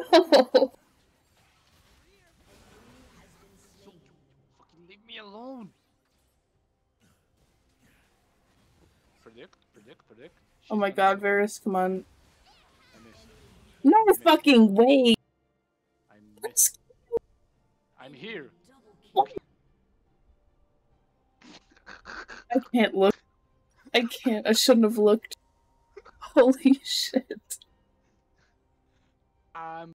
No! Fucking leave me alone. Predict. Oh my god, Varus, come on. I missed. No I missed. fucking way! I missed. I'm here. I can't look. I can't. I shouldn't have looked. Holy shit.